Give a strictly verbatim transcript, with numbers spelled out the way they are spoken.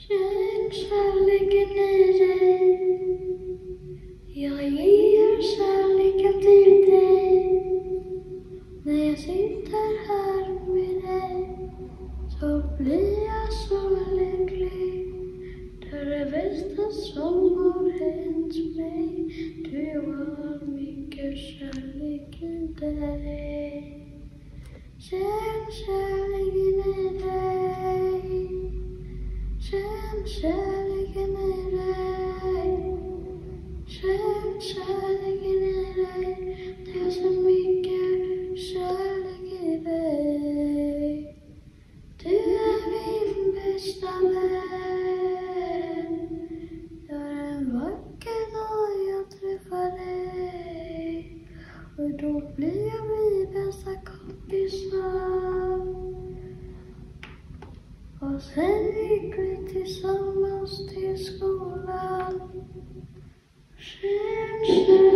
Känn kärleken i dig. Jag ger kärleken till dig. När jag sitter här med dig så blir jag så lycklig. Det är det bästa som har hänt mig. Du har mycket kärlek i dig. Känn kärleken i dig. Känn kärleken i dig. Känn kärleken i dig. Det är så mycket kärlek i dig. Du är min bästa vän. Det var en vacker dag jag träffade dig. Och då blir jag min bästa kompisar. Och sen gick vi tillsammans till skolan. Känn, känn.